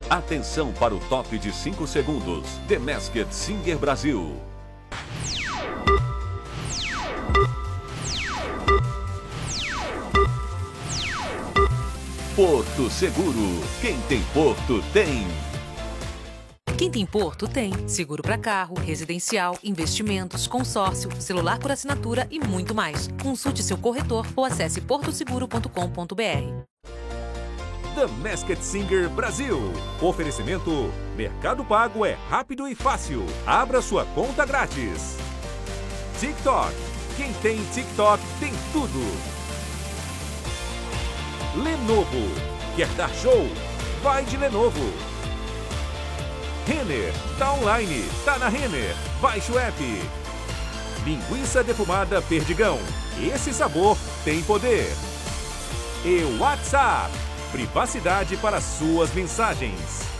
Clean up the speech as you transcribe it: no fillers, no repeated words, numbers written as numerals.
Atenção para o top de 5 segundos. The Masked Singer Brasil. Porto Seguro. Quem tem Porto tem. Quem tem Porto tem seguro para carro, residencial, investimentos, consórcio, celular por assinatura e muito mais. Consulte seu corretor ou acesse portoseguro.com.br. The Masked Singer Brasil. Oferecimento: Mercado Pago é rápido e fácil. Abra sua conta grátis. TikTok. Quem tem TikTok tem tudo. Lenovo. Quer dar show? Vai de Lenovo. Renner. Tá online. Tá na Renner. Baixe o app. Linguiça defumada Perdigão. Esse sabor tem poder. E WhatsApp. Privacidade para suas mensagens.